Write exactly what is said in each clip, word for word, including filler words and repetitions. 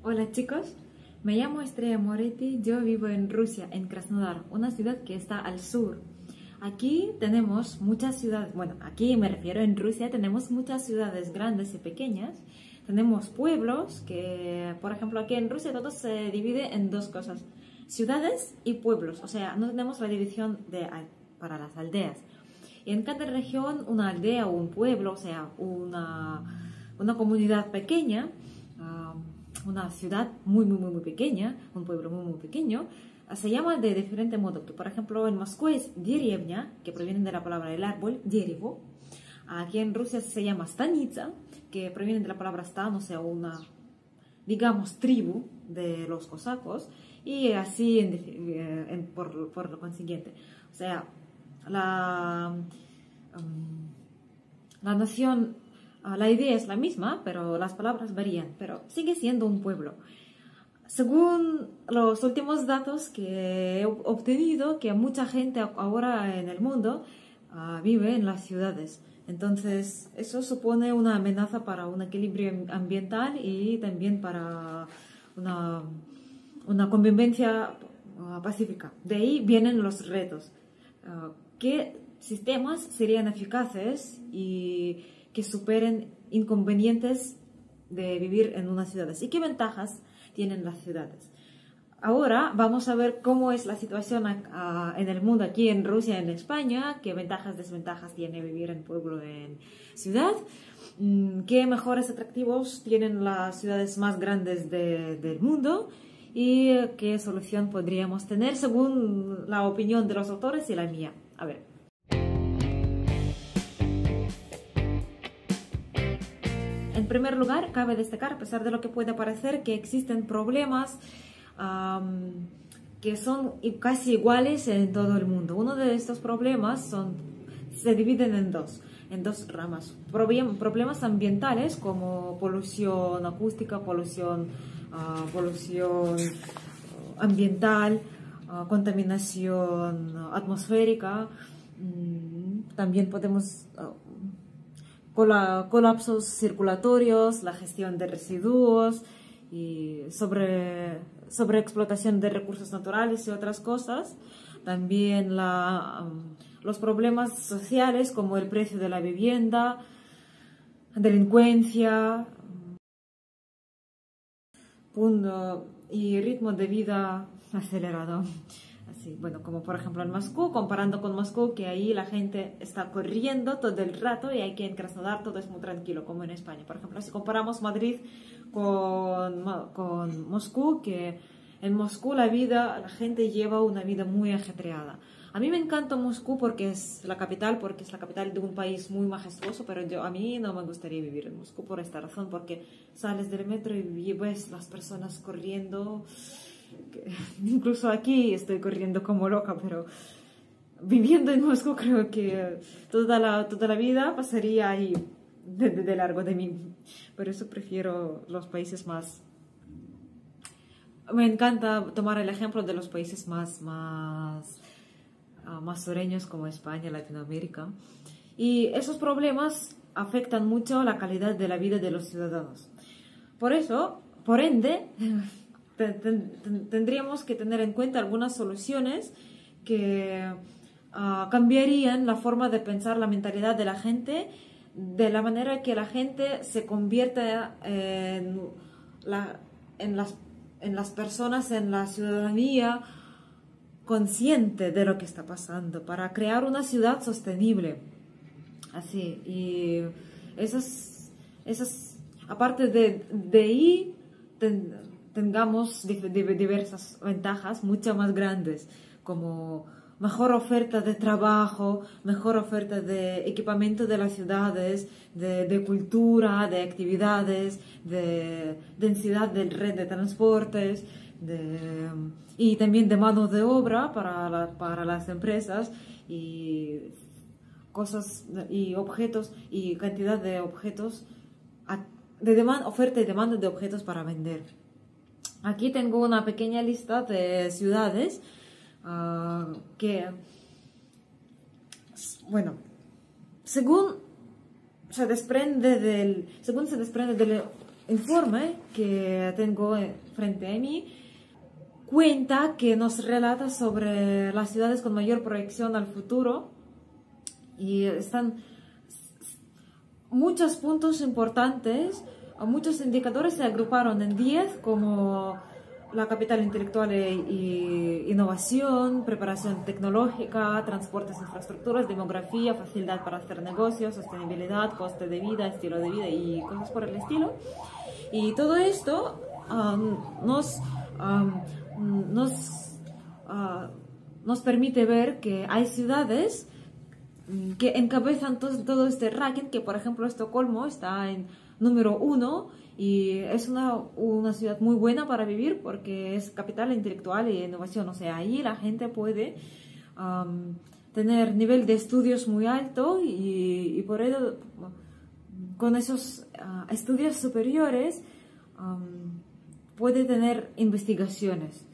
Hola chicos, me llamo Estrella Moretti, yo vivo en Rusia, en Krasnodar, una ciudad que está al sur. Aquí tenemos muchas ciudades, bueno, aquí me refiero en Rusia, tenemos muchas ciudades grandes y pequeñas. Tenemos pueblos que, por ejemplo, aquí en Rusia todo se divide en dos cosas, ciudades y pueblos, o sea, no tenemos la división de, para las aldeas. Y en cada región, una aldea o un pueblo, o sea, una, una comunidad pequeña, uh, una ciudad muy, muy, muy, muy pequeña, un pueblo muy, muy pequeño, se llama de diferente modo. Por ejemplo, en Moscú es деревня, que proviene de la palabra el árbol, дерево. Aquí en Rusia se llama станица, que proviene de la palabra stan, o sea, una, digamos, tribu de los cosacos, y así en, en, por, por lo consiguiente. O sea, la, um, la noción, uh, la idea es la misma, pero las palabras varían, pero sigue siendo un pueblo. Según los últimos datos que he obtenido, que mucha gente ahora en el mundo uh, vive en las ciudades. Entonces, eso supone una amenaza para un equilibrio ambiental y también para una, una convivencia uh, pacífica. De ahí vienen los retos. Uh, ¿Qué sistemas serían eficaces y que superen inconvenientes de vivir en unas ciudades? ¿Y qué ventajas tienen las ciudades? Ahora vamos a ver cómo es la situación uh, en el mundo, aquí en Rusia, en España, qué ventajas, desventajas tiene vivir en pueblo, en ciudad, qué mejores atractivos tienen las ciudades más grandes de, del mundo y qué solución podríamos tener según la opinión de los autores y la mía. A ver. En primer lugar, cabe destacar, a pesar de lo que puede parecer, que existen problemas Um, que son casi iguales en todo el mundo. Uno de estos problemas son, se dividen en dos, en dos ramas. Problem, problemas ambientales como polución acústica, polución, uh, polución ambiental, uh, contaminación atmosférica. Mm, también podemos uh, cola, colapsos circulatorios, la gestión de residuos y sobre, sobre explotación de recursos naturales y otras cosas. También la, um, los problemas sociales como el precio de la vivienda, delincuencia punto, y ritmo de vida acelerado. Así, bueno, como por ejemplo en Moscú, comparando con Moscú, que ahí la gente está corriendo todo el rato y aquí en Krasnodar todo es muy tranquilo, como en España. Por ejemplo, si comparamos Madrid con, con Moscú, que en Moscú la vida, la gente lleva una vida muy ajetreada. A mí me encanta Moscú porque es la capital, porque es la capital de un país muy majestuoso, pero yo, a mí no me gustaría vivir en Moscú por esta razón, porque sales del metro y ves las personas corriendo. Incluso aquí estoy corriendo como loca, pero viviendo en Moscú creo que toda la, toda la vida pasaría ahí de, de, de largo de mí. Por eso prefiero los países más... Me encanta tomar el ejemplo de los países más, más, uh, más sureños como España, Latinoamérica. Y esos problemas afectan mucho la calidad de la vida de los ciudadanos. Por eso, por ende... tendríamos que tener en cuenta algunas soluciones que uh, cambiarían la forma de pensar, la mentalidad de la gente, de la manera que la gente se convierta en, la, en, las, en las personas, en la ciudadanía consciente de lo que está pasando, para crear una ciudad sostenible. Así, y esas, esas aparte de, de ahí, ten, tengamos diversas ventajas mucho más grandes, como mejor oferta de trabajo, mejor oferta de equipamiento de las ciudades, de, de cultura, de actividades, de densidad de red de transportes, de, y también de mano de obra para, la, para las empresas y cosas y objetos y cantidad de objetos, de demanda, oferta y demanda de objetos para vender. Aquí tengo una pequeña lista de ciudades uh, que, bueno, según se desprende del, según se desprende del informe que tengo frente a mí cuenta que nos relata sobre las ciudades con mayor proyección al futuro y están muchos puntos importantes, muchos indicadores se agruparon en diez como la capital intelectual e innovación, preparación tecnológica, transportes, infraestructuras, demografía, facilidad para hacer negocios, sostenibilidad, coste de vida, estilo de vida y cosas por el estilo. Y todo esto um, nos, um, nos, uh, nos permite ver que hay ciudades que encabezan todo, todo este ranking, que por ejemplo Estocolmo está en número uno y es una, una ciudad muy buena para vivir porque es capital intelectual e innovación, o sea, ahí la gente puede um, tener nivel de estudios muy alto y, y por ello con esos uh, estudios superiores um, puede tener investigaciones.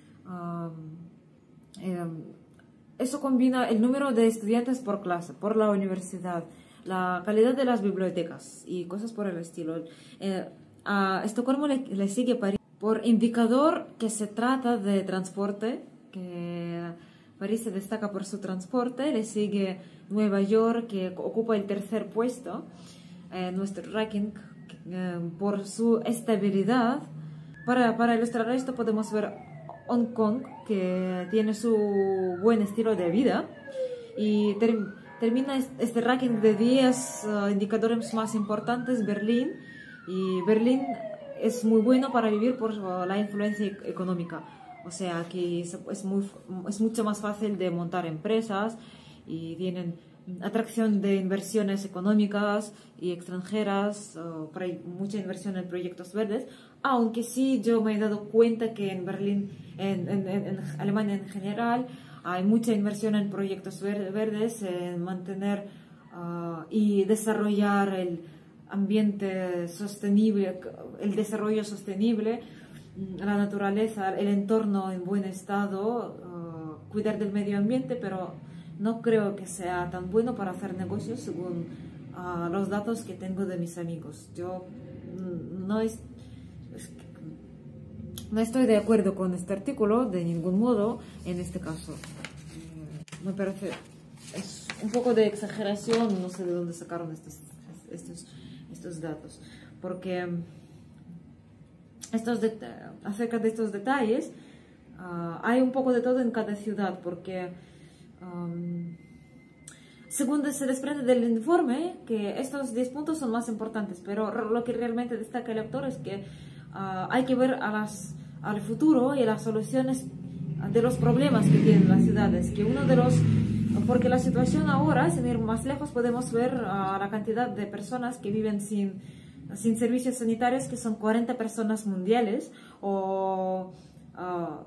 Um, um, Eso combina el número de estudiantes por clase, por la universidad, la calidad de las bibliotecas y cosas por el estilo. Eh, a Estocolmo le, le sigue París por indicador que se trata de transporte, que París se destaca por su transporte, le sigue Nueva York, que ocupa el tercer puesto en eh, nuestro ranking eh, por su estabilidad. Para, para ilustrar esto podemos ver Hong Kong, que tiene su buen estilo de vida, y ter termina este ranking de diez uh, indicadores más importantes Berlín, y Berlín es muy bueno para vivir por uh, la influencia e económica, o sea que es, es, muy, es mucho más fácil de montar empresas y tienen atracción de inversiones económicas y extranjeras, uh, mucha inversión en proyectos verdes, aunque sí yo me he dado cuenta que en Berlín, en, en, en Alemania en general, hay mucha inversión en proyectos verdes, en mantener uh, y desarrollar el ambiente sostenible, el desarrollo sostenible, la naturaleza, el entorno en buen estado, uh, cuidar del medio ambiente, pero no creo que sea tan bueno para hacer negocios según uh, los datos que tengo de mis amigos. Yo mm, no, es, es que, no estoy de acuerdo con este artículo de ningún modo en este caso. Me parece es un poco de exageración, no sé de dónde sacaron estos, estos, estos datos. Porque estos de, acerca de estos detalles uh, hay un poco de todo en cada ciudad, porque Um, según se desprende del informe que estos diez puntos son más importantes, pero lo que realmente destaca el autor es que uh, hay que ver a las, al futuro y a las soluciones de los problemas que tienen las ciudades, que uno de los, porque la situación ahora, sin ir más lejos, podemos ver uh, la cantidad de personas que viven sin, sin servicios sanitarios, que son cuarenta personas mundiales, o Uh,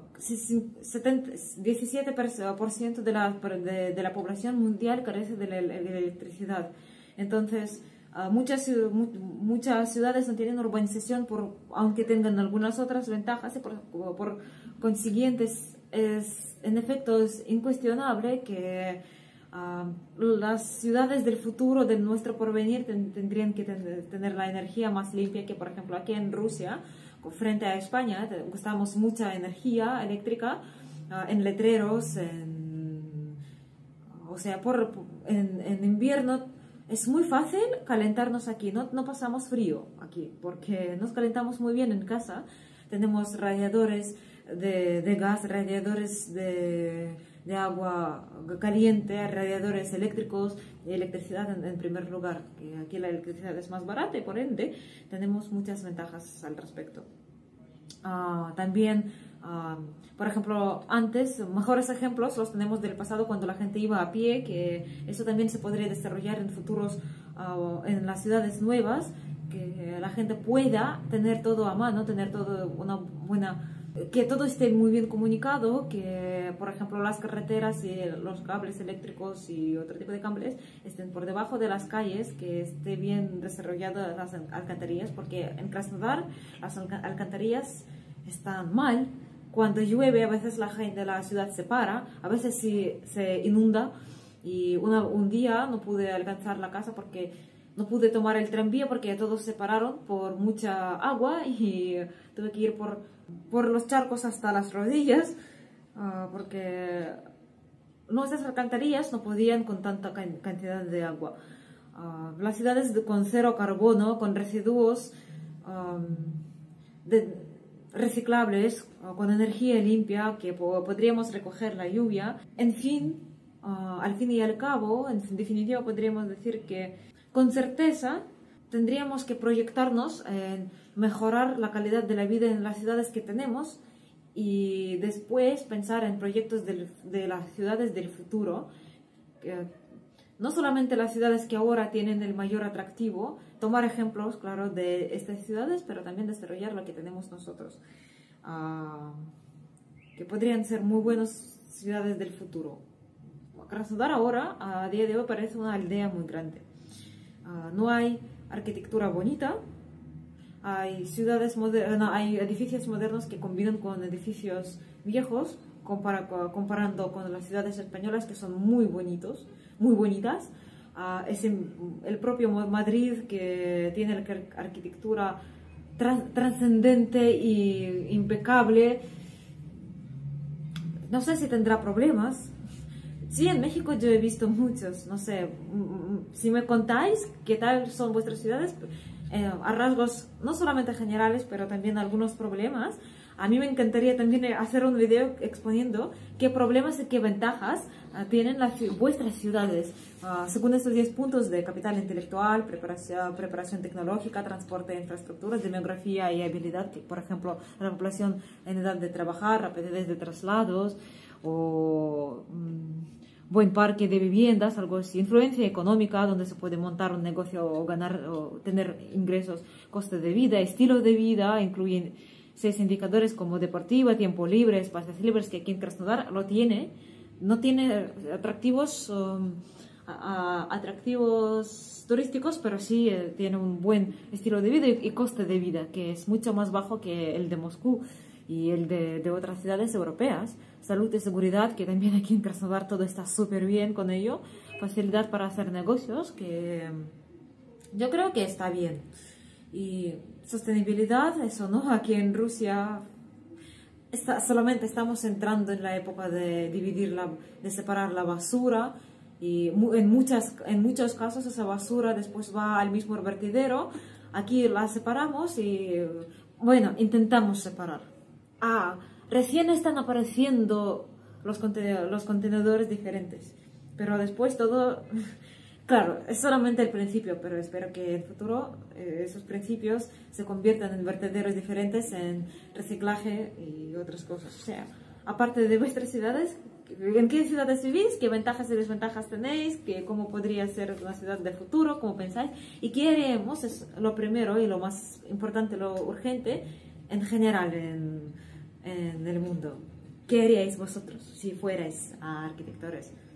diecisiete por ciento de la, de, de la población mundial carece de la, de la electricidad. Entonces, uh, muchas, muchas ciudades no tienen urbanización, por, aunque tengan algunas otras ventajas, y por, por consiguiente, es, es, en efecto, es incuestionable que uh, las ciudades del futuro, de nuestro porvenir, ten, tendrían que ten, tener la energía más limpia que, por ejemplo, aquí en Rusia. Frente a España, gastamos mucha energía eléctrica uh, en letreros, en, o sea, por, en, en invierno es muy fácil calentarnos aquí, no, no pasamos frío aquí, porque nos calentamos muy bien en casa, tenemos radiadores de, de gas, radiadores de, de agua caliente, radiadores eléctricos y electricidad en, en primer lugar, que aquí la electricidad es más barata y por ende tenemos muchas ventajas al respecto. Uh, también, uh, por ejemplo, antes, mejores ejemplos los tenemos del pasado cuando la gente iba a pie, que eso también se podría desarrollar en futuros uh, en las ciudades nuevas, que la gente pueda tener todo a mano, tener todo una buena... que todo esté muy bien comunicado, que por ejemplo las carreteras y los cables eléctricos y otro tipo de cables estén por debajo de las calles, que esté bien desarrolladas las alcantarillas, porque en Krasnodar las alcantarillas están mal. Cuando llueve a veces la gente de la ciudad se para, a veces sí, se inunda, y una, un día no pude alcanzar la casa porque no pude tomar el tranvía porque todos se pararon por mucha agua y tuve que ir por, por los charcos hasta las rodillas uh, porque nuestras alcantarillas no podían con tanta cantidad de agua. Uh, las ciudades de, con cero carbono, con residuos um, de, reciclables, uh, con energía limpia, que po podríamos recoger la lluvia. En fin, uh, al fin y al cabo, en definitiva, podríamos decir que con certeza tendríamos que proyectarnos en mejorar la calidad de la vida en las ciudades que tenemos y después pensar en proyectos del, de las ciudades del futuro. Que, no solamente las ciudades que ahora tienen el mayor atractivo, tomar ejemplos, claro, de estas ciudades, pero también desarrollar lo que tenemos nosotros, uh, que podrían ser muy buenas ciudades del futuro. Krasnodar ahora, a día de hoy, parece una aldea muy grande. Uh, no hay arquitectura bonita, hay ciudades modernas, hay edificios modernos que combinan con edificios viejos, compara, comparando con las ciudades españolas que son muy bonitos, muy bonitas. Uh, es el, el propio Madrid que tiene la arquitectura trans, trascendente e impecable. No sé si tendrá problemas. Sí, en México yo he visto muchos, no sé, si me contáis qué tal son vuestras ciudades, eh, a rasgos no solamente generales, pero también algunos problemas. A mí me encantaría también hacer un video exponiendo qué problemas y qué ventajas uh, tienen las, vuestras ciudades, uh, según estos diez puntos de capital intelectual, preparación, preparación tecnológica, transporte, infraestructuras, demografía y habilidad, que, por ejemplo, la población en edad de trabajar, rapidez de traslados, o um, buen parque de viviendas, algo así, influencia económica, donde se puede montar un negocio o ganar o tener ingresos, coste de vida, estilo de vida, incluyen seis indicadores como deportiva, tiempo libre, espacios libres, que aquí en Krasnodar lo tiene. No tiene atractivos, um, a, a, atractivos turísticos, pero sí eh, tiene un buen estilo de vida y, y coste de vida, que es mucho más bajo que el de Moscú y el de, de otras ciudades europeas. Salud y seguridad, que también aquí en Krasnodar todo está súper bien con ello. Facilidad para hacer negocios, que yo creo que está bien. Y sostenibilidad, eso no, aquí en Rusia está, solamente estamos entrando en la época de dividir, la, de separar la basura, y en, muchas, en muchos casos esa basura después va al mismo vertedero. Aquí la separamos y, bueno, intentamos separar. Ah, recién están apareciendo los contenedores, los contenedores diferentes, pero después todo... Claro, es solamente el principio, pero espero que en el futuro eh, esos principios se conviertan en vertederos diferentes, en reciclaje y otras cosas. O sea, aparte de vuestras ciudades, ¿en qué ciudades vivís? ¿Qué ventajas y desventajas tenéis? ¿Qué, ¿Cómo podría ser una ciudad del futuro? ¿Cómo pensáis? ¿Y qué haríamos? Es lo primero y lo más importante, lo urgente, en general en, en el mundo. ¿Qué haríais vosotros si fuerais arquitectores?